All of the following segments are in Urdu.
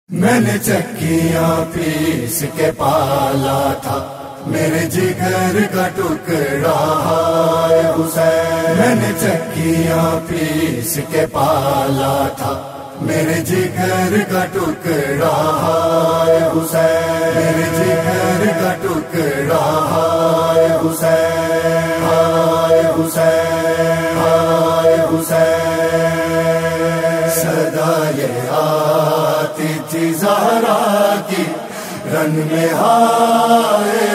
میں نے چکیاں پیس کے پالا تھا میرے جگر کا ٹکڑا ہے حسین، میں نے چکیاں پیس کے پالا تھا میرے جگر کا ٹکڑا ہے حسین، میرے جگر کا ٹکڑا ہے حسین، ہائے حسین، ہائے حسین۔ صدا یہ آتی تھی زہرا کی رن میں ہائے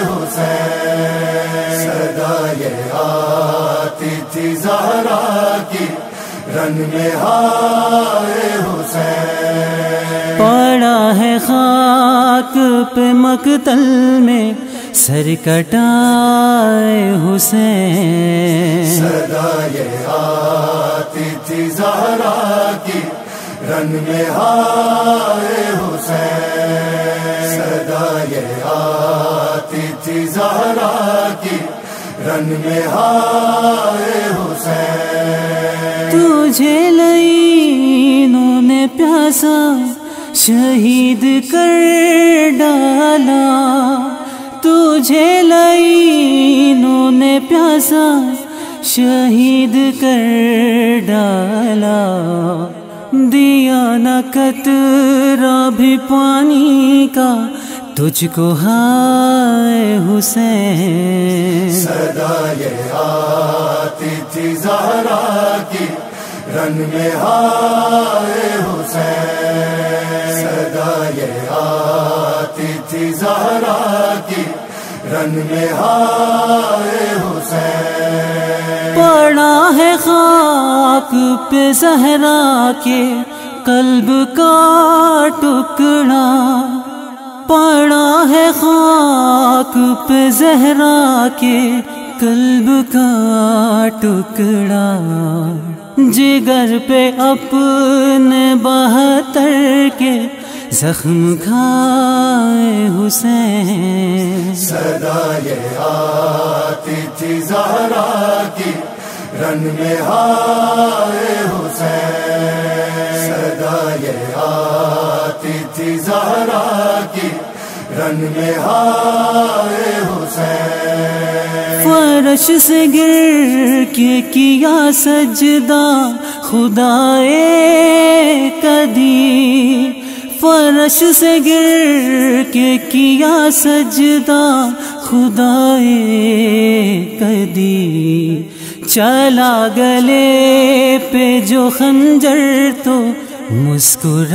حسین، صدا یہ آتی تھی زہرا کی رن میں ہائے حسین۔ پڑا ہے خاک پہ مقتل میں سر کٹائے حسین، صدا یہ آتی تھی زہرا کی رن میں ہائے حسین، صدا یہ آتی تھی زہرا کی رن میں ہائے حسین۔ تجھے لعینوں نے پیاسا شہید کر ڈالا، تجھے لعینوں نے پیاسا شہید کر ڈالا، دیا نہ قطرہ بھی پانی کا تجھ کو ہائے حسین۔ صدا یہ آتی تھی زہرا کی رن میں ہائے حسین، صدا یہ آتی تھی زہرا کی رن میں ہائے حسین۔ پڑا ہے خاک پہ زہرا کے قلب کا ٹکڑا، پڑا ہے خاک پہ زہرا کے قلب کا ٹکڑا، جگر پہ اپنے 72 کے زخم کھائے حسین۔ صدا یہ آتی تھی زہرا کی رن میں ہائے حسین، صدا یہ آتی تھی زہرا کی رن میں ہائے حسین۔ فرش سے گر کے کیا سجدہ خدائے قدیر، فرش سے گر کے کیا سجدہ خدائے قدیر، چلا گلے پہ جو خنجر تو مسکرائے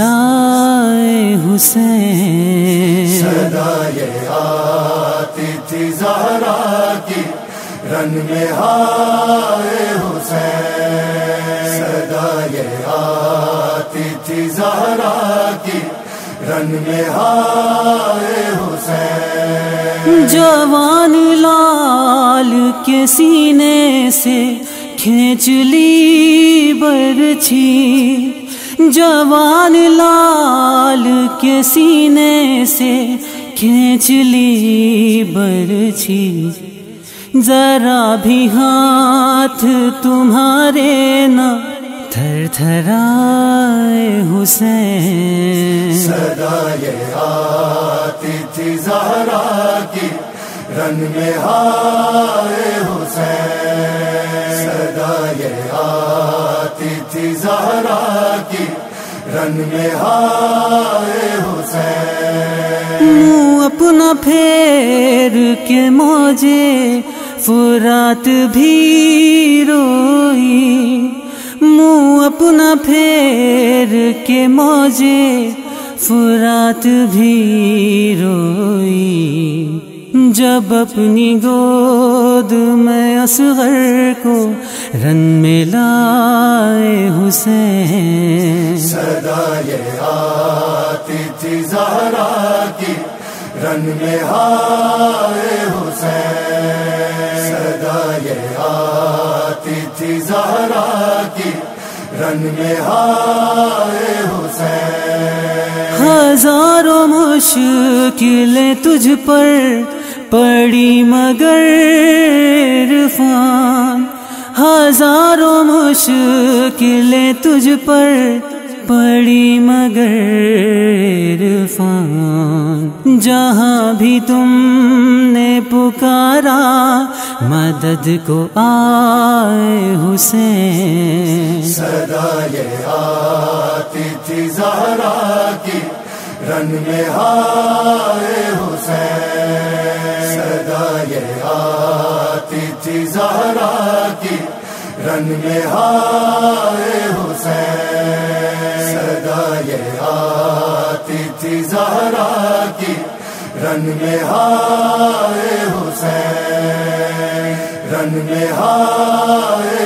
حسین۔ صدا یہ آتی تھی زہرا کی رن میں ہائے حسین، صدا یہ آتی تھی زہرا کی رن میں ہائے حسین۔ جوان لال کے سینے سے کھینچ لی برچھی، جوان لال کے سینے سے کھینچ لی برچھی، ذرا بھی ہاتھ تمہارے نہ تھر تھرائے حسین۔ صدا یہ آتی تھی زہرا کی رن میں ہائے حسین، صدا یہ آتی تھی زہرا کی رن میں ہائے حسین۔ منہ اپنا پھیر کے موجے فرات بھی روئی، منہ اپنا پھیر کے موجے فرات بھی روئی، جب اپنی گود میں اصغر کو رن میں لائے حسین۔ صدا یہ آتی تھی زہرا کی رن میں ہائے حسین، صدا یہ آتی تھی زہرا کی رن میں ہائے حسین۔ ہزاروں مشکلیں تجھ پر پڑی مگر عرفان، ہزاروں مشکلیں تجھ پر پڑی مگر عرفان، جہاں بھی تم نے پکارا مدد کو آئے حسین، صدا یہ آتی تھی زہرا کی رن میں ہائے حسین، صدا یہ آتی تھی زہرا کی رن میں ہائے حسین، صدا یہ آتی تھی زہرا کی رن میں ہائے حسین، رن میں ہائے